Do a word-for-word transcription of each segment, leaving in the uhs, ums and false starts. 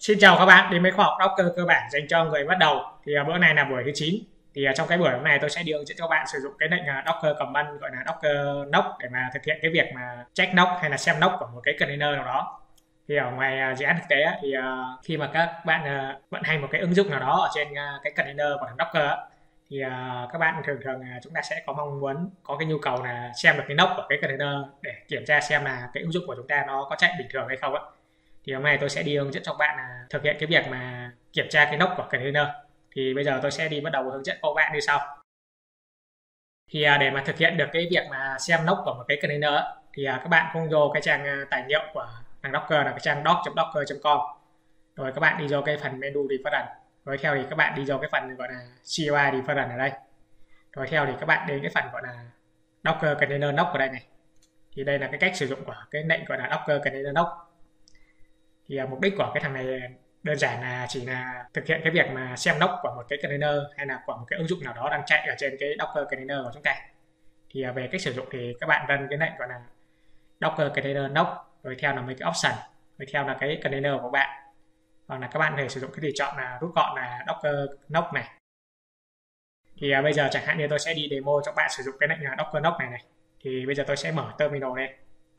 Xin chào các bạn đến với khoa học Docker cơ bản dành cho người bắt đầu. Thì uh, bữa này là buổi thứ chín. Thì uh, trong cái buổi hôm này tôi sẽ đi hướng dẫn cho các bạn sử dụng cái lệnh uh, Docker command gọi là Docker knock để mà thực hiện cái việc mà check knock hay là xem knock của một cái container nào đó. Thì ở ngoài uh, dự án thực tế thì uh, khi mà các bạn uh, vận hành một cái ứng dụng nào đó ở trên uh, cái container của thằng Docker thì uh, các bạn thường thường uh, chúng ta sẽ có mong muốn có cái nhu cầu là xem được cái knock của cái container để kiểm tra xem là cái ứng dụng của chúng ta nó có chạy bình thường hay không ạ. Thì hôm nay tôi sẽ đi hướng dẫn cho các bạn là thực hiện cái việc mà kiểm tra cái knock của container. Thì bây giờ tôi sẽ đi bắt đầu hướng dẫn các bạn như sau. Thì để mà thực hiện được cái việc mà xem knock của một cái container thì các bạn cũng vô cái trang tài liệu của thằng Docker là cái trang doc chấm docker chấm com. Rồi các bạn đi vô cái phần menu reference. Rồi theo thì các bạn đi vô cái phần gọi là xê u i reference ở đây. Rồi theo thì các bạn đến cái phần gọi là Docker container knock ở đây này. Thì đây là cái cách sử dụng của cái lệnh gọi là Docker container knock. Thì uh, mục đích của cái thằng này đơn giản là chỉ là thực hiện cái việc mà xem knock của một cái container hay là của một cái ứng dụng nào đó đang chạy ở trên cái Docker container của chúng ta. Thì uh, về cách sử dụng thì các bạn run cái lệnh gọi là Docker container knock, rồi theo là mấy cái option, rồi theo là cái container của bạn, hoặc là các bạn có thể sử dụng cái tùy chọn là rút gọn là Docker knock này. Thì uh, bây giờ chẳng hạn như tôi sẽ đi demo cho các bạn sử dụng cái lệnh là Docker knock này này. Thì bây giờ tôi sẽ mở terminal lên.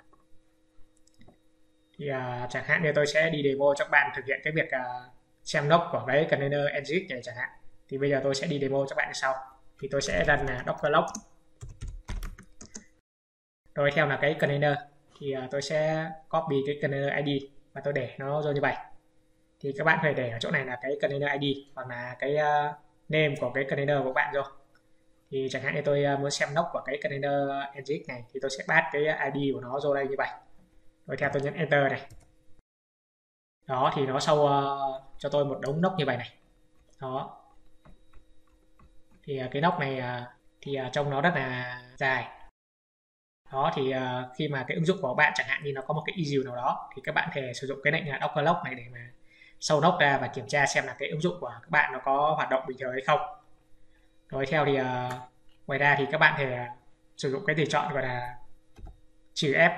Thì uh, chẳng hạn như tôi sẽ đi demo cho các bạn thực hiện cái việc uh, xem knock của cái container nginx này chẳng hạn. Thì bây giờ tôi sẽ đi demo cho các bạn như sau. Thì tôi sẽ run là docker log, rồi theo là cái container thì uh, tôi sẽ copy cái container i đê và tôi để nó vô như vậy. Thì các bạn phải để ở chỗ này là cái container i đê hoặc là cái uh, name của cái container của bạn vô. Thì chẳng hạn như tôi uh, muốn xem knock của cái container nginx này thì tôi sẽ pass cái i đê của nó vô đây như vậy. Rồi theo tôi nhấn enter này. Đó thì nó show uh, cho tôi một đống knock như vậy này. Đó. Thì uh, cái knock này uh, thì uh, trông nó rất là dài. Đó thì uh, khi mà cái ứng dụng của bạn chẳng hạn như nó có một cái issue nào đó thì các bạn thể sử dụng cái lệnh uh, docker log này để mà show knock ra và kiểm tra xem là cái ứng dụng của các bạn nó có hoạt động bình thường hay không. Rồi theo thì uh, ngoài ra thì các bạn thể uh, sử dụng cái tùy chọn gọi là trừ F.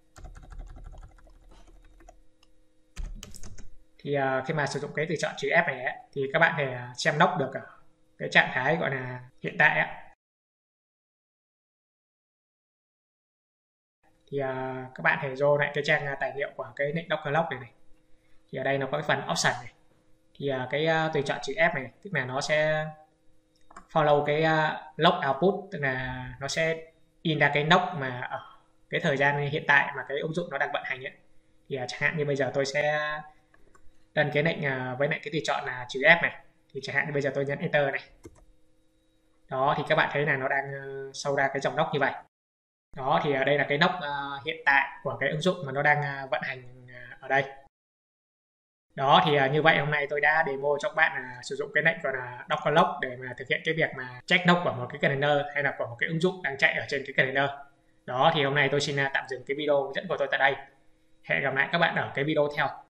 Thì uh, khi mà sử dụng cái tùy chọn trừ F này ấy, thì các bạn thể xem knock được ở cái trạng thái gọi là hiện tại ấy. Thì uh, các bạn thể vô lại cái trang tài liệu của cái lệnh docker log này này. Thì ở đây nó có cái phần option này. Thì uh, cái uh, tùy chọn trừ F này tức là nó sẽ follow cái uh, log output, tức là nó sẽ in ra cái knock mà ở cái thời gian hiện tại mà cái ứng dụng nó đang vận hành ấy. Thì uh, chẳng hạn như bây giờ tôi sẽ đăng cái lệnh uh, với lại cái tùy chọn là trừ F này. Thì chẳng hạn như bây giờ tôi nhấn enter này. Đó thì các bạn thấy là nó đang uh, show ra cái dòng knock như vậy. Đó thì ở đây là cái knock uh, hiện tại của cái ứng dụng mà nó đang uh, vận hành uh, ở đây. Đó thì uh, như vậy hôm nay tôi đã demo cho các bạn uh, sử dụng cái lệnh gọi là docker log để mà thực hiện cái việc mà check knock của một cái container hay là của một cái ứng dụng đang chạy ở trên cái container. Đó thì hôm nay tôi xin uh, tạm dừng cái video hướng dẫn của tôi tại đây. Hẹn gặp lại các bạn ở cái video theo.